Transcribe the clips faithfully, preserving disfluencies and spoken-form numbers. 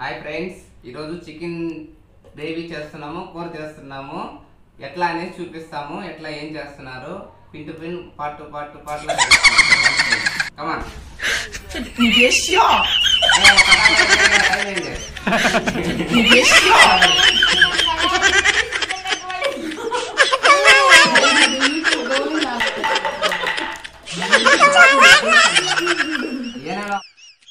Hi friends, ఈరోజు chicken gravy చేస్తున్నాము, కూర చేస్తున్నాము. ఎట్లా అనేది చూపిస్తాము, ఎట్లా ఏం చేస్తున్నారు, pin to pin part to part to part లా కమాన్. ఏనా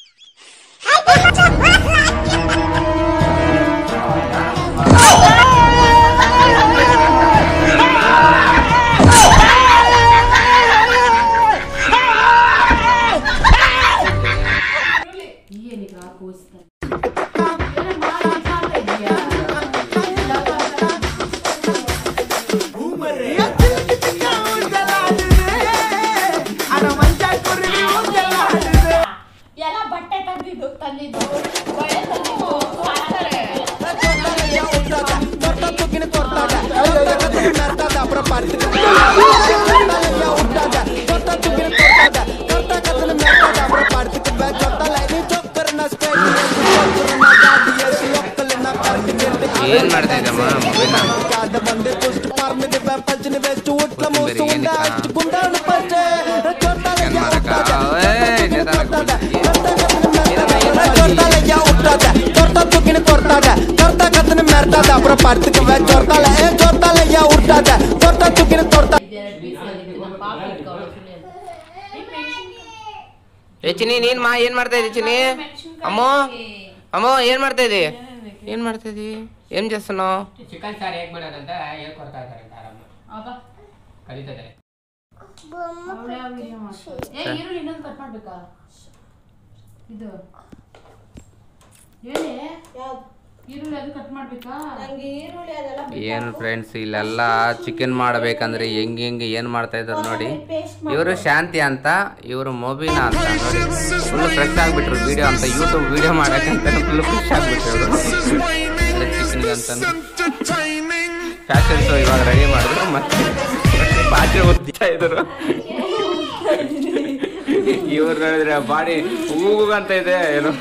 ಏನ್ ಮಾಡ್ತಾ ಇದ್ದಮ್ಮ ಚಿನಿ ನೀನ್ ಮಾ ಏನ್ ಮಾಡ್ತಾ ಇದ್ದಿ ಚಿನಿ? ಅಮ್ಮೋ ಅಮ್ಮೋ ಏನ್ ಮಾಡ್ತಾ ಇದ್ದಿ? ಏನ್ ಮಾಡ್ತಾ ಇದ್ದಿ? ಏನ್ చేస్తున్నావు? ಚಿಕನ್ ಸಾರು ಹೇಗೆ ಮಾಡೋದಂತ ಹೇಳ್ಕೊಡ್ತಾ ಇದ್ದಾರೆ ಆರಾಮ ಅಬ್ಬಾ ಕಲಿತಾ ಇದ್ದಾರೆ. ಅವಳೇ ವಿಡಿಯೋ ಮಾಡ್ತಾರೆ. ಏ ಈರುಳ್ಳಿ ಇನ್ನೊಂದು ಕಟ್ ಮಾಡಬೇಕಾ? ಇದು ಹೇಳಿ ಯಾವುದು ಈರುಳ್ಳಿ ಅದು ಕಟ್ ಮಾಡಬೇಕಾ? ನನಗೆ ಈರುಳ್ಳಿ ಅದೆಲ್ಲ ಏನು ಫ್ರೆಂಡ್ಸ್, ಇಲ್ಲೆಲ್ಲ ಚಿಕನ್ ಮಾಡಬೇಕಂದ್ರೆ ಹೆಂಗೆ ಹೆಂಗೆ ಏನು ಮಾಡ್ತಾ ಇದ್ದಾರೆ ನೋಡಿ. ಇವರು ಶಾಂತಿ ಅಂತ, ಇವರು ಮೊಬಿನಾ ಅಂತ ನೋಡಿ. ಫುಲ್ ಫ್ರೆಶ್ ಆಗಿಬಿಟ್ರು ವಿಡಿಯೋ ಅಂತ, ಯೂಟ್ಯೂಬ್ ವಿಡಿಯೋ ಮಾಡೋಕ್ಕಂತ ಫುಲ್ ಫ್ರೆಶ್ ಆಗಿಬಿಟ್ರು ಇವರು ಚಿಕನ್ಗೆ ಅಂತ. ಫ್ಯಾಷನ್ ಶೋ ಇವಾಗ ರೆಡಿ ಮಾಡಿದ್ರು, ಮತ್ತೆ ಪಾತ್ರೆ ಓದ್ತಾ ಇದ್ರು. ಇವ್ರು ನೋಡಿದ್ರೆ ಬಾಡಿ ಹೂಗಂತ ಇದೆ ಏನೋ.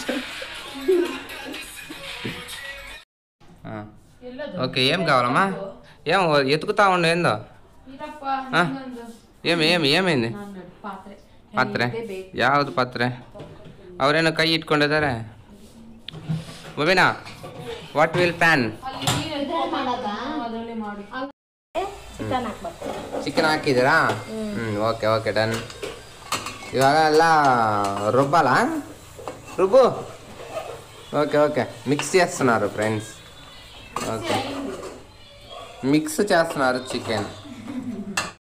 ఓకే ఏం కావాలమ్మా? ఏం ఎతుకుతా ఉండు ఏందో? ఏమి ఏమి ఏమైంది? ಪಾತ್ರೆ ಯಾವುದು ಪಾತ್ರೆ? ಅವರೇನೋ ಕೈ ಇಟ್ಕೊಂಡಿದ್ದಾರೆ. Mobina, what will pan? Chicken ಹಾಕಿದ್ದೀರಾ? ಹ್ಞೂ ಓಕೆ ಓಕೆ ಡನ್. ಇವಾಗ ಎಲ್ಲ రుబ్బాల రుబ్బు. ఓకే ఓకే మిక్స్ చేస్తున్నారు ఫ్రెండ్స్. ఓకే మిక్స్ చేస్తున్నారు చికెన్.